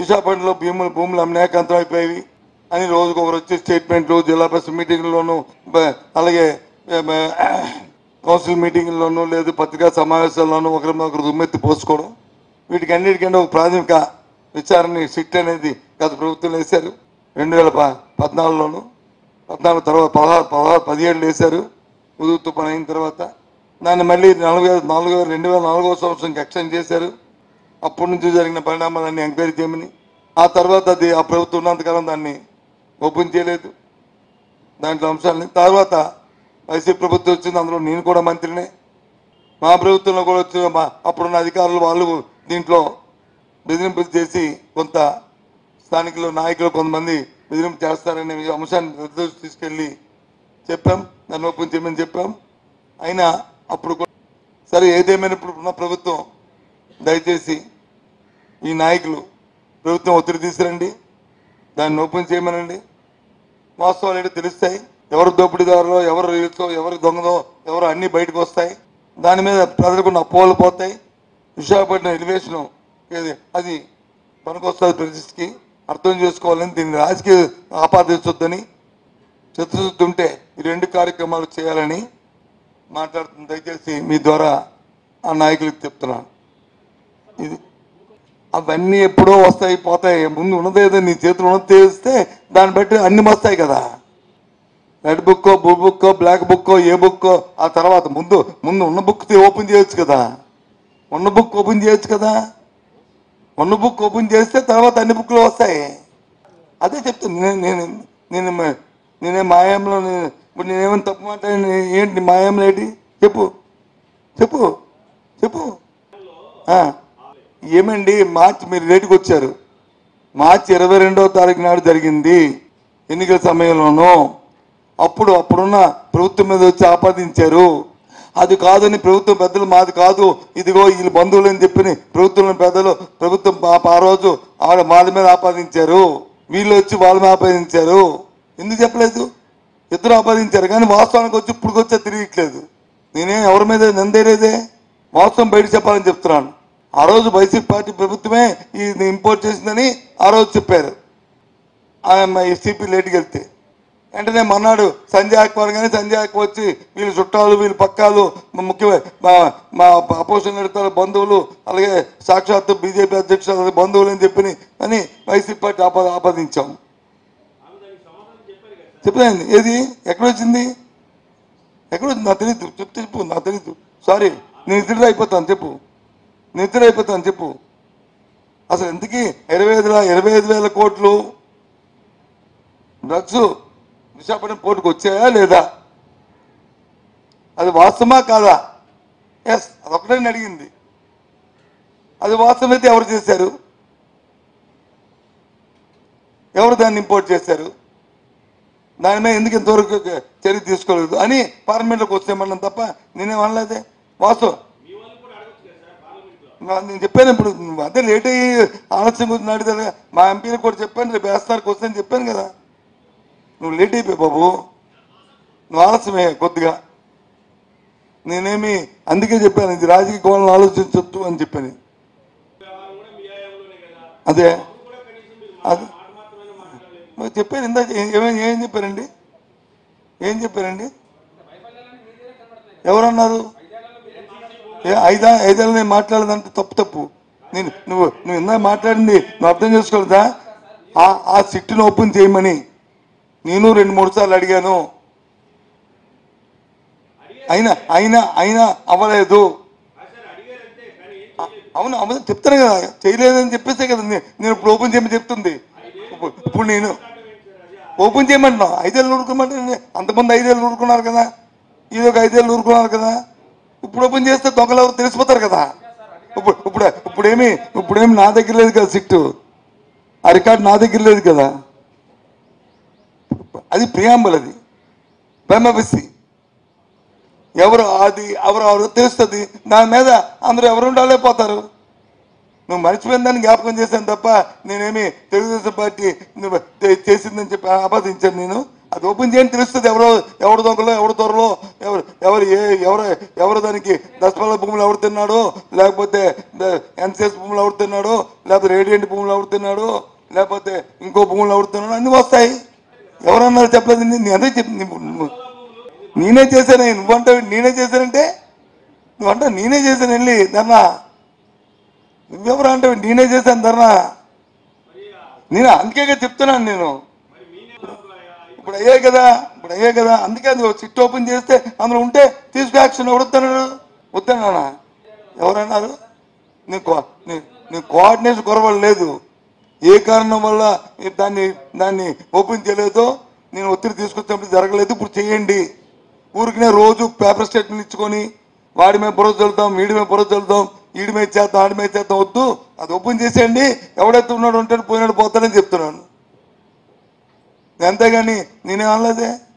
విశాఖపట్నంలో భూములు అమ్మాకంతం అయిపోయేవి అని రోజుకు ఒకరు వచ్చే స్టేట్మెంట్లు, జిల్లా పరిషత్ మీటింగ్లోనూ, అలాగే కౌన్సిల్ మీటింగ్లోనూ లేదు పత్రికా సమావేశాల్లోనూ ఒకరు దుమ్మెత్తి పోసుకోవడం, వీటికి అన్నిటికంటే ఒక ప్రాథమిక విచారణ సిట్ అనేది గత ప్రభుత్వం వేశారు. 2014లోను 14 తర్వాత 17 వేశారు. ఉదుగు తుఫాను అయిన తర్వాత దాన్ని మళ్ళీ 2004 సంవత్సరంకి ఎక్స్టెండ్ చేశారు. అప్పటి నుంచి జరిగిన పరిణామాలన్నీ ఎంక్వైరీ చేయమని, ఆ తర్వాత ఆ ప్రభుత్వం ఉన్నంతకాలం దాన్ని ఓపెన్ చేయలేదు. దాంట్లో అంశాలని తర్వాత వైసీపీ ప్రభుత్వం వచ్చింది, అందులో నేను కూడా మంత్రినే. మా ప్రభుత్వంలో కూడా వచ్చిన అప్పుడున్న అధికారులు వాళ్ళు దీంట్లో బెదిరింపులు చేసి కొంత స్థానికులు నాయకులు కొంతమంది బెదిరింపు చేస్తారనే అంశాన్ని తీసుకెళ్ళి చెప్పాం, దాన్ని ఓపెన్ చేయమని చెప్పాం. అయినా అప్పుడు సరే ఏదేమైనా ఇప్పుడు ఉన్న ప్రభుత్వం దయచేసి ఈ నాయకులు ప్రభుత్వం ఒత్తిడి తీసుకురండి, దాన్ని ఓపెన్ చేయమనండి. వాస్తవాలు ఏంటో తెలుస్తాయి, ఎవరు దోపిడీదారులో, ఎవరు రీల్సో, ఎవరు దొంగదో, ఎవరు అన్నీ బయటకు వస్తాయి. దాని మీద ప్రజలకు అపోహలు పోతాయి. విశాఖపట్నం ఎలివేషను అది పనికొస్తుంది, ప్రతిష్టకి అర్థం చేసుకోవాలని, దీన్ని రాజకీయ ఆపాదించొద్దని, చిత్తశుద్ధి ఉంటే ఈ 2 కార్యక్రమాలు చేయాలని మాట్లాడుతుంది. దయచేసి మీ ద్వారా ఆ నాయకులకు చెప్తున్నాను. ఇది అవన్నీ ఎప్పుడో వస్తాయి పోతాయి. ముందు ఉన్నదేదో నీ చేతులు ఉన్నది తెలిస్తే దాన్ని బట్టి అన్ని వస్తాయి కదా. రెడ్ బుక్కో, బ్లూ బుక్కో, బ్లాక్ బుక్కో, ఏ బుక్కో, ఆ తర్వాత ముందు ఉన్న బుక్ ఓపెన్ చేయొచ్చు కదా. ఉన్న బుక్ ఓపెన్ చేయొచ్చు కదా. ఉన్న బుక్ ఓపెన్ చేస్తే తర్వాత అన్ని బుక్లు వస్తాయి. అదే చెప్తాను. నేనే మాయంలో ఇప్పుడు నేనేమైనా తప్పు మాట్లాడి ఏంటి మాయంలో ఏంటి చెప్పు చెప్పు చెప్పు ఏమండి? మార్చి మీరు లేటుకు వచ్చారు. మార్చి 22వ తారీఖు నాడు జరిగింది ఎన్నికల సమయంలోనూ. అప్పుడున్న ప్రభుత్వం మీద వచ్చి ఆపాదించారు. అది కాదని ప్రభుత్వం పెద్దలు మాది కాదు, ఇదిగో వీళ్ళు బంధువులు అని చెప్పి ప్రభుత్వం పెద్దలు ప్రభుత్వం ఆ రోజు వాళ్ళ మీద ఆపాదించారు. వీళ్ళు వచ్చి వాళ్ళ మీద ఆపాదించారు. ఎందుకు చెప్పలేదు? ఇద్దరు ఆపాదించారు, కానీ వాస్తవానికి వచ్చి ఇప్పుడుకొచ్చా తిరిగిట్లేదు. నేనేం ఎవరి మీద నిందేలేదే, వాస్తవం బయట చెప్పాలని చెప్తున్నాను. ఆ రోజు వైసీపీ పార్టీ ప్రభుత్వమే ఇది ఇంపోర్ట్ చేసిందని ఆ రోజు చెప్పారు. సిపి లేటుకి వెళ్తే వెంటనే మన్నాడు సంజయ్ అక్బర్ కానీ సంజయ్ అక్బర్ వచ్చి వీళ్ళు చుట్టాలు, వీళ్ళు పక్కాలు, ముఖ్యమైన మా అపోజిషన్ నేతల బంధువులు, అలాగే సాక్షాత్తు బీజేపీ అధ్యక్షులు బంధువులు అని చెప్పి అని వైసీపీ పార్టీ ఆపాదించాం. చెప్పలేదు. ఏది ఎక్కడొచ్చింది? ఎక్కడొచ్చింది నాకు తెలీదు. చెప్పు నాకు తెలీదు. సారీ, నేను ఇద్దరు అయిపోతాను చెప్పు. నిద్ర అయిపోతాను చెప్పు. అసలు ఎందుకు 25,000 కోట్లు డ్రగ్స్ విశాఖపట్నం పోర్టుకు వచ్చాయా లేదా? అది వాస్తవమా కాదా? ఎస్, అదొకటే అడిగింది. అది వాస్తవం అయితే ఎవరు చేశారు? ఎవరు దాన్ని ఇంపోర్ట్ చేశారు? దాని మీద ఎందుకు ఇంతవరకు చర్య తీసుకోలేదు అని పార్లమెంట్లోకి వచ్చేయమన్నాను తప్ప నేనేం అనలేదే. వాస్తవం నేను చెప్పాను. ఇప్పుడు అదే లేట్ అయ్యి ఆలస్యం గురించి అడిగితే మా ఎంపీలకు కూడా చెప్పాను, రేపు వేస్తానికి వస్తాయని చెప్పాను కదా. నువ్వు లేట్ అయిపోయి బాబు, నువ్వు ఆలస్యమే కొద్దిగా. నేనేమి అందుకే చెప్పాను, ఇది రాజకీయ కోణంలో ఆలోచించొద్దు అని చెప్పాను. అదే అది చెప్పాను. ఇందా ఏం చెప్పారండి? ఏం చెప్పారండి? ఎవరన్నారు? 5 ఏళ్ళు నేను మాట్లాడదంటే తప్పు. నువ్వు ఇందా మాట్లాడింది నువ్వు అర్థం చేసుకోలేదా? ఆ సిట్టును ఓపెన్ చేయమని నేను 2-3 సార్లు అడిగాను. అయినా అవ్వలేదు. అవును చెప్తాను కదా, చేయలేదని చెప్పేస్తే కదా నేను ఇప్పుడు ఓపెన్ చేయమని చెప్తుంది. ఇప్పుడు నేను ఓపెన్ చేయమంటున్నావు. 5 ఏళ్ళు ఊరుకోమంటే అంతమంది 5 ఏళ్ళు ఊరుకున్నారు కదా, ఇది ఒక 5 ఏళ్ళు ఊరుకున్నారు కదా. ఇప్పుడు ఓపెన్ చేస్తే దొంగలు ఎవరు తెలిసిపోతారు కదా. ఇప్పుడేమి నా దగ్గర లేదు కదా సిట్టు, ఆ రికార్డు నా దగ్గర లేదు కదా. అది ప్రియాంబుల్, అది ప్రేమబిసి ఎవరు తెలుస్తుంది. దాని మీద అందరూ ఎవరు ఉండాలేకపోతారు. నువ్వు మర్చిపోయిన దాన్ని జ్ఞాపకం చేశాను తప్ప నేనేమి తెలుగుదేశం పార్టీ చేసిందని చెప్పి ఆపాదించాను. నేను అది ఓపెన్ చేయని తెలుస్తుంది ఎవరు దొంగలో ఎవరు త్వరలో ఎవరు దానికి దశపల్ల భూములు ఎవరు తిన్నాడో, లేకపోతే ఎన్సిఎస్ భూములు ఎవరు తిన్నాడో, లేకపోతే రేడియంట్ భూములు ఎవరు తిన్నాడో, లేకపోతే ఇంకో భూములు ఎవరు తిన్నాడో అన్నీ వస్తాయి. ఎవరన్నారు చెప్పలేదు? నేను అదే నేనే చేశాను. నువ్వంటే నేనే చేశానంటే నువ్వంటే నేనే చేశాను వెళ్ళి ధర్నా. నువ్వెవరు అంటే నేనే చేశాను ధర్నా. నేను అందుకే చెప్తున్నాను. నేను ఇప్పుడు అయ్యాయి కదా అందుకే అది సిట్ ఓపెన్ చేస్తే అందులో ఉంటే తీసుకు యాక్షన్ వద్దన్నానా? ఎవరన్నారు? నీ కోఆర్డినేషన్ కొరవలు లేదు. ఏ కారణం వల్ల దాన్ని ఓపెన్ చేయలేదో నేను ఒత్తిడి తీసుకొచ్చినప్పుడు జరగలేదు. ఇప్పుడు చేయండి. ఊరికినే రోజు పేపర్ స్టేట్మెంట్ ఇచ్చుకొని వాడి మీద బుర్ర చల్లుతాం, వీడి మీద బుర్ర చల్లుతాం, వీడి మీద చేద్దాం, ఆడి మీద చేద్దాం. వద్దు, అది ఓపెన్ చేసేయండి. ఎవడైతే ఉన్నాడు ఉంటాడు, పోయినాడు పోతాడని చెప్తున్నాను. అంతేగాని నేనేం అనలేదే.